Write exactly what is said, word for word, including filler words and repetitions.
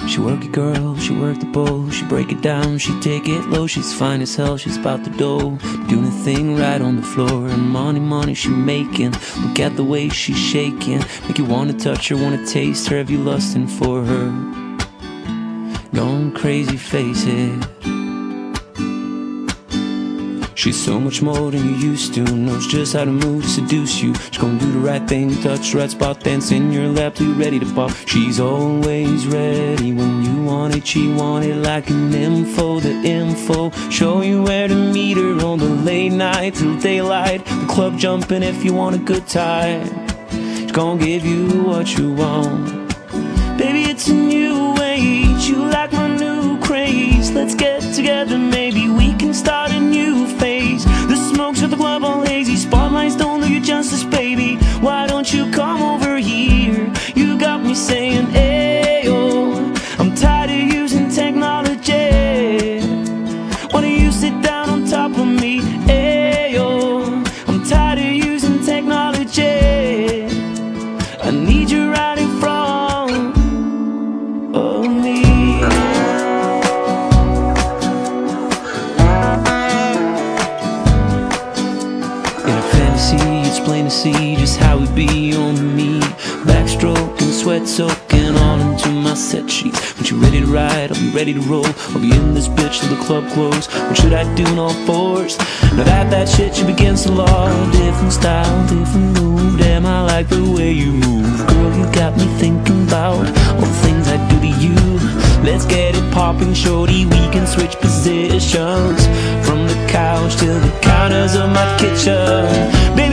She work it, girl, she work the bowl. She break it down, she take it low. She's fine as hell, she's about the dough, doing the thing right on the floor. And money, money she making. Look at the way she's shaking, make you wanna touch her, wanna taste her. Have you lusting for her? Going crazy, face it. She's so much more than you used to. Knows just how to move to seduce you. She's gonna do the right thing, touch the right spot, dance in your lap till you're ready to pop. She's always ready when you want it. She want it like an info, the info. Show you where to meet her on the late night till daylight. The club jumping if you want a good time. She's gonna give you what you want. Baby, it's a new age. You like my new craze. Let's get together, maybe we can start a new phase. The smokes at the club all hazy. Spotlights don't do you justice, baby. Why don't you come over here? You got me saying, ayo, I'm tired of using technology. Why don't you sit down on top of me? Ayo, I'm tired of using technology. I need you right in front of me. It's plain to see just how we be on me. Backstroking, sweat soaking all into my set sheets. When you're ready to ride, I'll be ready to roll. I'll be in this bitch till the club close. What should I do in all fours? Now that that shit should against the law. Different style, different move. Damn, I like the way you move. Girl, you got me thinking about all the things I do to you. Let's get it popping, shorty. We can switch positions from the couch to the counters of my kitchen. Baby,